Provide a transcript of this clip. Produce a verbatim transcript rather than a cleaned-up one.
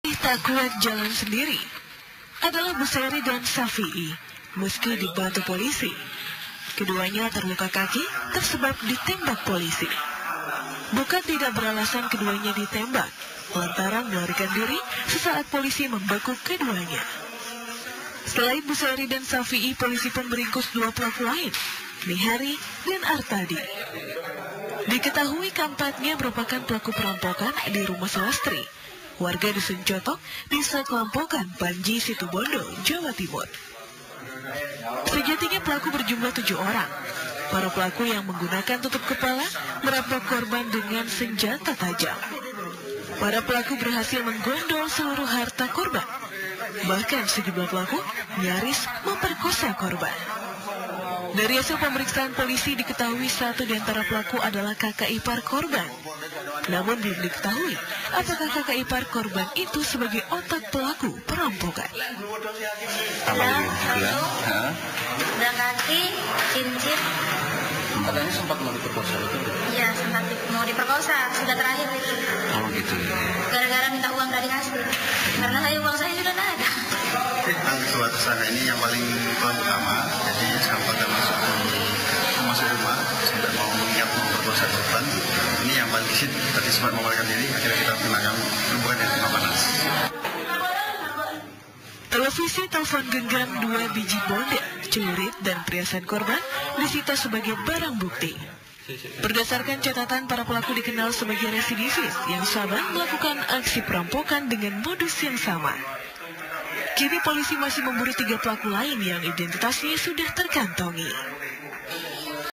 Masih tak kuat jalan sendiri adalah Busairi dan Safi'i, meski dibantu polisi. Keduanya terluka kaki tersebab ditembak polisi. Bukan tidak beralasan keduanya ditembak, lantaran melarikan diri sesaat polisi membekuk keduanya. Selain Busairi dan Safi'i, polisi pun meringkus dua pelaku lain, Nihari dan Artadi. Diketahui keempatnya merupakan pelaku perampokan di rumah Sulastri, warga Dusun Cotok, Desa Kelampokan, Panji, Situbondo, Jawa Timur. Sejatinya pelaku berjumlah tujuh orang. Para pelaku yang menggunakan tutup kepala merampok korban dengan senjata tajam. Para pelaku berhasil menggondol seluruh harta korban. Bahkan sejumlah pelaku nyaris memperkosa korban. Dari hasil pemeriksaan polisi diketahui satu di antara pelaku adalah kakak ipar korban. Namun belum diketahui apakah kakak ipar korban itu sebagai otak pelaku perampokan. Gelang, kalung, gelang kaki, cincin. Katanya sempat mau diperkosa itu? Iya, sempat mau diperkosa, sudah terakhir itu. Oh gitu ya. Gara-gara minta uang dari kasih. Karena saya uang saya sudah tidak ada. Kedua tersangka ini yang paling utama, jadi sampai masuk di masuk rumah sampai mau mengingat memperkosa korban. Ini yang paling kisit tadi sempat melarikan diri, akhirnya kita kenakan hubungan yang lima panas. Televisi, telepon genggam, dua biji bondet, celurit, dan perhiasan korban disita sebagai barang bukti. Berdasarkan catatan, para pelaku dikenal sebagai residivis yang sabar melakukan aksi perampokan dengan modus yang sama. Kini polisi masih memburu tiga pelaku lain yang identitasnya sudah terkantongi.